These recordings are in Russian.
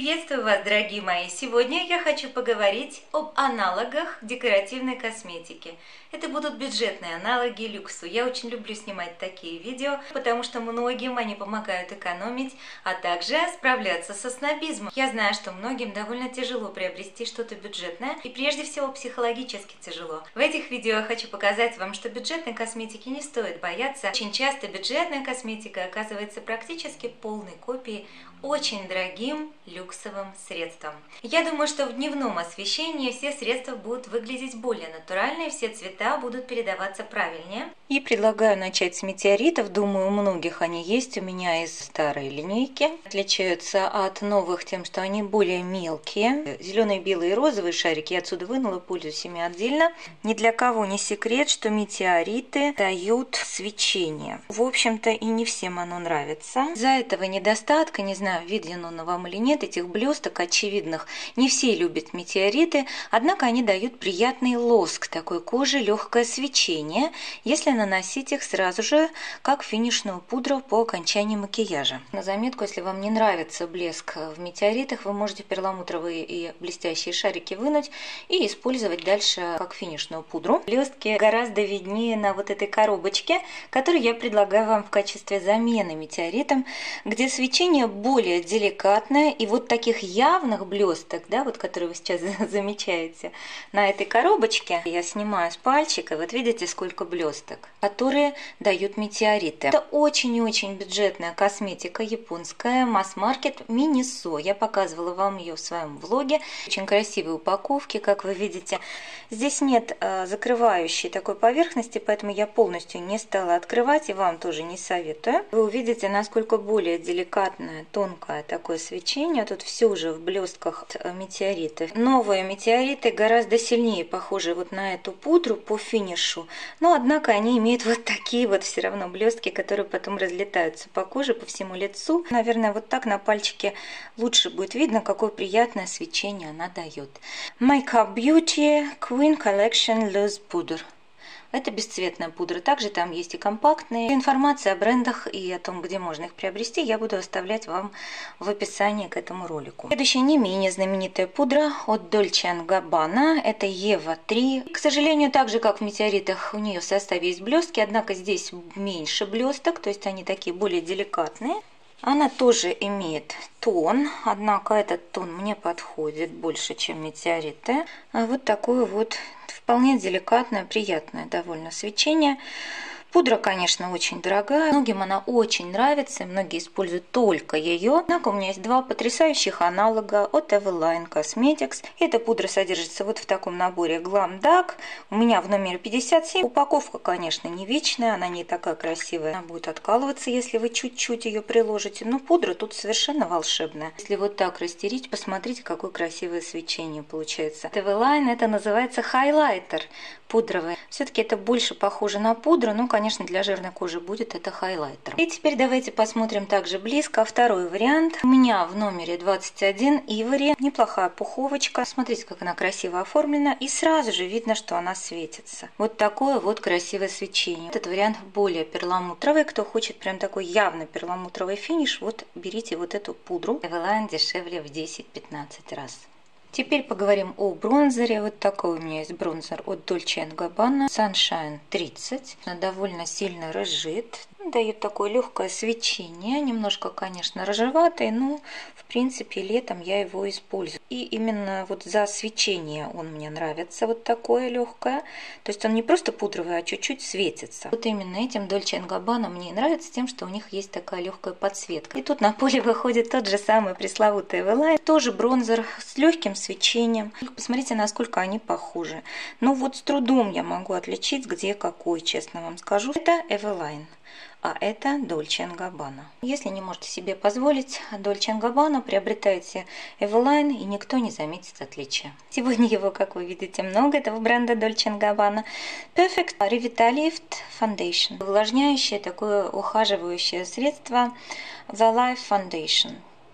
Приветствую вас, дорогие мои! Сегодня я хочу поговорить об аналогах декоративной косметики. Это будут бюджетные аналоги люксу. Я очень люблю снимать такие видео, потому что многим они помогают экономить, а также справляться со снобизмом. Я знаю, что многим довольно тяжело приобрести что-то бюджетное, и прежде всего психологически тяжело. В этих видео я хочу показать вам, что бюджетной косметики не стоит бояться. Очень часто бюджетная косметика оказывается практически полной копией очень дорогим люксовым средством. Я думаю, что в дневном освещении все средства будут выглядеть более натурально, и все цвета будут передаваться правильнее. И предлагаю начать с метеоритов. Думаю, у многих они есть, у меня из старой линейки. Отличаются от новых тем, что они более мелкие. Зеленые, белые и розовые шарики я отсюда вынула, пользуюсь ими отдельно. Ни для кого не секрет, что метеориты дают свечение. В общем-то, и не всем оно нравится. Из-за этого недостатка, не знаю, видно оно вам или нет, этих блесток очевидных, не все любят метеориты, однако они дают приятный лоск такой кожи, легкое свечение, если наносить их сразу же, как финишную пудру по окончании макияжа. На заметку, если вам не нравится блеск в метеоритах, вы можете перламутровые и блестящие шарики вынуть и использовать дальше как финишную пудру. Блестки гораздо виднее на вот этой коробочке, которую я предлагаю вам в качестве замены метеоритам, где свечение более деликатное, и вот таких явных блесток, да, вот которые вы сейчас замечаете на этой коробочке, я снимаю с пальчика, вот видите, сколько блесток, которые дают метеориты. Это очень и очень бюджетная косметика японская, масс-маркет Минисо. Я показывала вам ее в своем влоге. Очень красивые упаковки, как вы видите. Здесь нет закрывающей такой поверхности, поэтому я полностью не стала открывать и вам тоже не советую. Вы увидите, насколько более деликатное, тонкое такое свечение. Тут все уже в блестках метеоритов. Новые метеориты гораздо сильнее похожи вот на эту пудру по финишу, но однако они имеют вот такие вот все равно блестки, которые потом разлетаются по коже, по всему лицу. Наверное, вот так на пальчике лучше будет видно, какое приятное свечение она дает. Makeup Beauty Queen Collection Loose Powder. Это бесцветная пудра. Также там есть и компактные. Информация о брендах и о том, где можно их приобрести, я буду оставлять вам в описании к этому ролику. Следующая не менее знаменитая пудра от Dolce & Gabbana. Это Ева 3. К сожалению, так же как в метеоритах, у нее в составе есть блестки, однако здесь меньше блесток, то есть они такие более деликатные. Она тоже имеет тон, однако этот тон мне подходит больше, чем метеориты. А вот такое вот вполне деликатное, приятное довольно свечение. Пудра, конечно, очень дорогая, многим она очень нравится, многие используют только ее. Однако у меня есть два потрясающих аналога от Eveline Cosmetics. Эта пудра содержится вот в таком наборе Glam Dark. У меня в номере 57. Упаковка, конечно, не вечная, она не такая красивая. Она будет откалываться, если вы чуть-чуть ее приложите. Но пудра тут совершенно волшебная. Если вот так растереть, посмотрите, какое красивое свечение получается. Eveline это называется хайлайтер пудровый. Все-таки это больше похоже на пудру, но, конечно, для жирной кожи будет это хайлайтер. И теперь давайте посмотрим также близко второй вариант. У меня в номере 21 Ivory. Неплохая пуховочка. Смотрите, как она красиво оформлена. И сразу же видно, что она светится. Вот такое вот красивое свечение. Этот вариант более перламутровый. Кто хочет прям такой явно перламутровый финиш, вот берите вот эту пудру. Eveline дешевле в 10-15 раз. Теперь поговорим о бронзере. Вот такой у меня есть бронзер от Dolce & Gabbana Sunshine 30. Он довольно сильно рыжит. Дает такое легкое свечение. Немножко, конечно, рыжеватый, но в принципе летом я его использую. И именно вот за свечение он мне нравится. Вот такое легкое. То есть он не просто пудровый, а чуть-чуть светится. Вот именно этим Dolce & Gabbana мне нравится тем, что у них есть такая легкая подсветка. И тут на поле выходит тот же самый пресловутый Eveline. Тоже бронзер с легким свечением. Посмотрите, насколько они похожи. Но вот с трудом я могу отличить, где какой, честно вам скажу. Это Eveline. А это Dolce & Gabbana. Если не можете себе позволить Dolce & Gabbana, приобретайте Eveline, и никто не заметит отличия. Сегодня его, как вы видите, много этого бренда Dolce & Gabbana. Perfect Revitalift Foundation. Увлажняющее, такое ухаживающее средство The Life Foundation.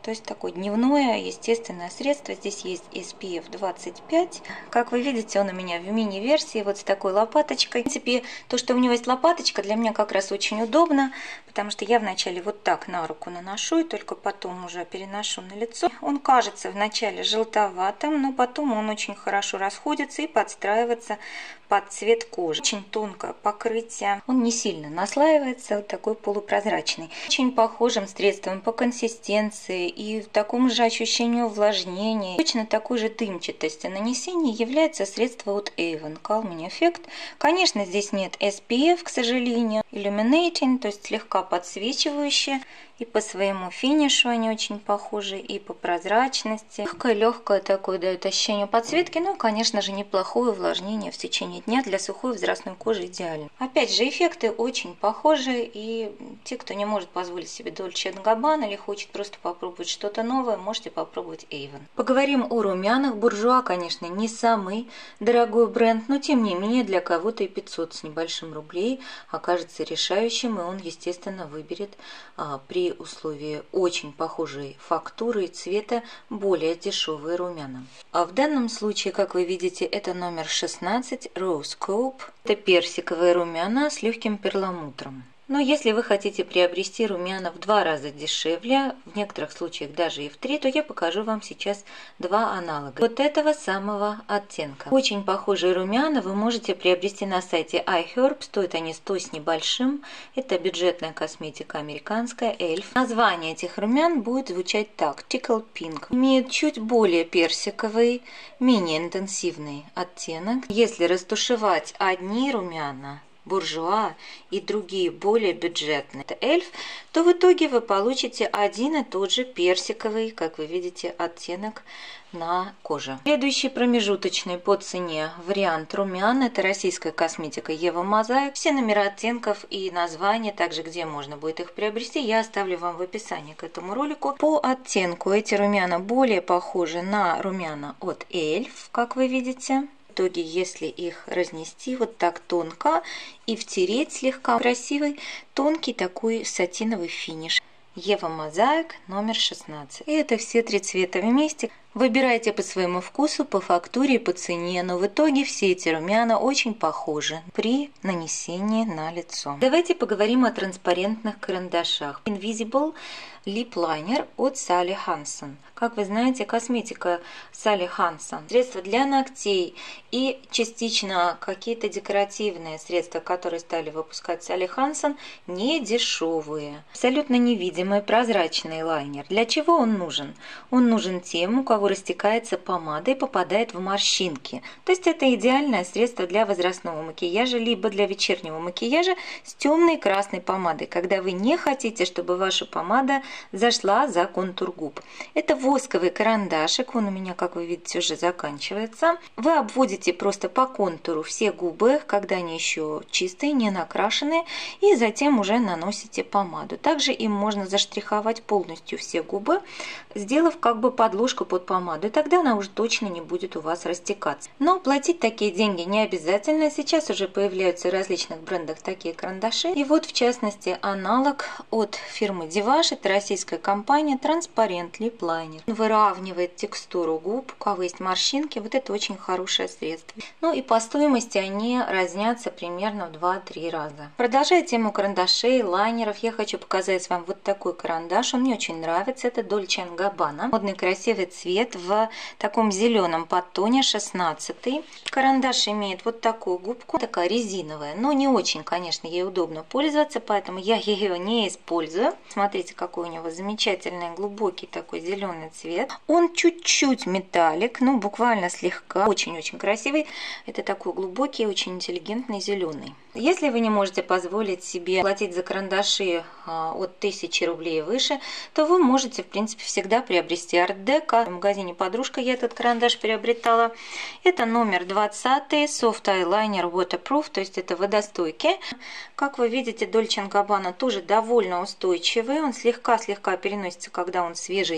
То есть такое дневное, естественное средство. Здесь есть SPF 25. Как вы видите, он у меня в мини-версии, вот с такой лопаточкой. В принципе, то, что у него есть лопаточка, для меня как раз очень удобно, потому что я вначале вот так на руку наношу, и только потом уже переношу на лицо. Он кажется вначале желтоватым, но потом он очень хорошо расходится и подстраивается под цвет кожи. Очень тонкое покрытие. Он не сильно наслаивается, вот такой полупрозрачный. Очень похожим средством по консистенции и в таком же ощущению увлажнения. Точно такой же дымчатости нанесения является средство от Avon Calming Effect. Конечно, здесь нет SPF, к сожалению. Illuminating, то есть слегка подсвечивающее. И по своему финишу они очень похожи, и по прозрачности. Легкое такое дает ощущение подсветки, ну, конечно же, неплохое увлажнение в течение дня для сухой возрастной кожи идеально. Опять же, эффекты очень похожи, и те, кто не может позволить себе Dolce & Gabbana или хочет просто попробовать что-то новое, можете попробовать Avon. Поговорим о румянах. Буржуа, конечно, не самый дорогой бренд, но тем не менее для кого-то и 500 с небольшим рублей окажется решающим, и он, естественно, выберет при условии очень похожей фактуры и цвета более дешевые румяна. А в данном случае, как вы видите, это номер 16 Rose Coupe. Это персиковые румяна с легким перламутром. Но если вы хотите приобрести румяна в 2 раза дешевле, в некоторых случаях даже и в 3, то я покажу вам сейчас 2 аналога вот этого самого оттенка. Очень похожие румяна вы можете приобрести на сайте iHerb, стоят они 100 с небольшим. Это бюджетная косметика американская Elf. Название этих румян будет звучать так: Tickle Pink. Имеет чуть более персиковый, менее интенсивный оттенок. Если растушевать одни румяна Буржуа и другие более бюджетные, это Эльф, то в итоге вы получите один и тот же персиковый, как вы видите, оттенок на коже. Следующий промежуточный по цене вариант румян — это российская косметика Ева Мозаик. Все номера оттенков и названия, также где можно будет их приобрести, я оставлю вам в описании к этому ролику. По оттенку эти румяна более похожи на румяна от Эльф, как вы видите. В итоге, если их разнести вот так тонко и втереть слегка, красивый тонкий такой сатиновый финиш. Ева Мозаик номер 16. И это все 3 цвета вместе. Выбирайте по своему вкусу, по фактуре и по цене, но в итоге все эти румяна очень похожи при нанесении на лицо. Давайте поговорим о транспарентных карандашах. Invisible Lip Liner от Sally Hansen. Как вы знаете, косметика Sally Hansen, средства для ногтей и частично какие-то декоративные средства, которые стали выпускать Sally Hansen, не дешевые. Абсолютно невидимый прозрачный лайнер. Для чего он нужен? Он нужен тем, у кого растекается помада и попадает в морщинки. То есть это идеальное средство для возрастного макияжа, либо для вечернего макияжа с темной красной помадой, когда вы не хотите, чтобы ваша помада зашла за контур губ. Это восковый карандашик, он у меня, как вы видите, уже заканчивается. Вы обводите просто по контуру все губы, когда они еще чистые, не накрашенные, и затем уже наносите помаду. Также им можно заштриховать полностью все губы, сделав как бы подложку под помаду, и тогда она уже точно не будет у вас растекаться. Но платить такие деньги не обязательно. Сейчас уже появляются в различных брендах такие карандаши. И вот, в частности, аналог от фирмы Divash, это российская компания, Transparent Lip Liner. Он выравнивает текстуру губ, у кого есть морщинки, вот это очень хорошее средство. Ну и по стоимости они разнятся примерно в 2-3 раза. Продолжая тему карандашей, лайнеров, я хочу показать вам вот такой карандаш. Он мне очень нравится, это Dolce & Gabbana. Модный красивый цвет в таком зеленом подтоне, 16-й. Карандаш имеет вот такую губку, такая резиновая, но не очень, конечно, ей удобно пользоваться, поэтому я ее не использую. Смотрите, какой у него замечательный глубокий такой зеленый цвет. Он чуть-чуть металлик, ну буквально слегка, очень-очень красивый. Это такой глубокий, очень интеллигентный зеленый. Если вы не можете позволить себе платить за карандаши от 1000 рублей и выше, то вы можете, в принципе, всегда приобрести Art Deco. В магазине «Подружка» я этот карандаш приобретала. Это номер 20 Soft Eyeliner Waterproof, то есть это водостойкий. Как вы видите, Dolce & Gabbana тоже довольно устойчивый. Он слегка-слегка переносится, когда он свежий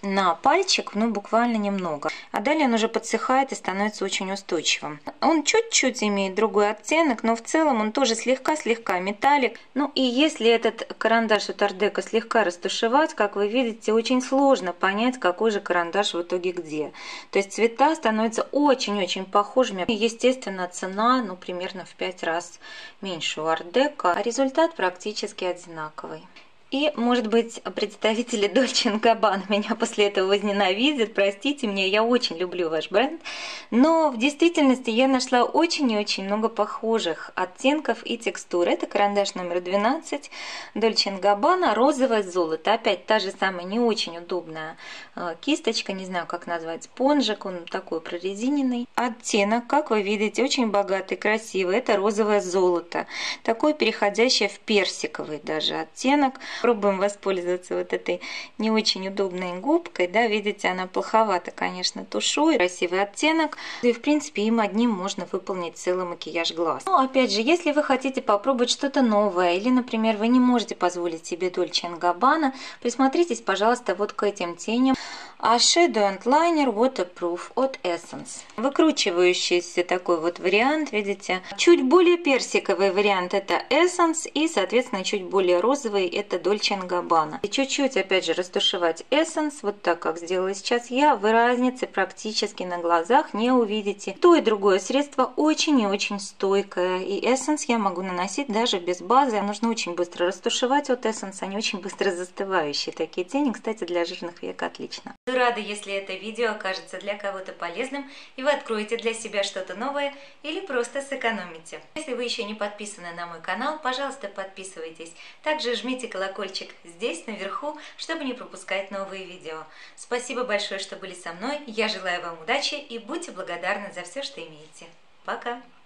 на пальчик, ну, буквально немного. А далее он уже подсыхает и становится очень устойчивым. Он чуть-чуть имеет другой оттенок, но в целом он тоже слегка-слегка металлик. Ну и если этот карандаш от Art Deco слегка растушевать, как вы видите, очень сложно понять, какой же карандаш в итоге где. То есть цвета становятся очень-очень похожими. И, естественно, цена, ну, примерно в 5 раз меньше у Art Deco, а результат практически одинаковый. И, может быть, представители Dolce & Gabbana меня после этого возненавидят, простите меня, я очень люблю ваш бренд, но в действительности я нашла очень и очень много похожих оттенков и текстур. Это карандаш номер 12 Dolce & Gabbana, розовое золото. Опять та же самая не очень удобная кисточка, не знаю, как назвать, спонжик, он такой прорезиненный. Оттенок, как вы видите, очень богатый, красивый, это розовое золото, такой переходящий в персиковый даже оттенок. Пробуем воспользоваться вот этой не очень удобной губкой, да, видите, она плоховато, конечно, тушует, красивый оттенок, и в принципе им одним можно выполнить целый макияж глаз. Но опять же, если вы хотите попробовать что-то новое, или, например, вы не можете позволить себе Dolce & Gabbana, присмотритесь, пожалуйста, вот к этим теням. Shadow and Liner Waterproof от Essence. Выкручивающийся такой вот вариант, видите. Чуть более персиковый вариант это Essence и, соответственно, чуть более розовый это Dolce & Gabbana. И чуть-чуть, опять же, растушевать Essence, вот так, как сделала сейчас я, вы разницы практически на глазах не увидите. То и другое средство очень и очень стойкое. И Essence я могу наносить даже без базы. Нужно очень быстро растушевать от Essence, они очень быстро застывающие. Такие тени, кстати, для жирных век отлично. Буду рада, если это видео окажется для кого-то полезным, и вы откроете для себя что-то новое или просто сэкономите. Если вы еще не подписаны на мой канал, пожалуйста, подписывайтесь. Также жмите колокольчик здесь, наверху, чтобы не пропускать новые видео. Спасибо большое, что были со мной. Я желаю вам удачи и будьте благодарны за все, что имеете. Пока!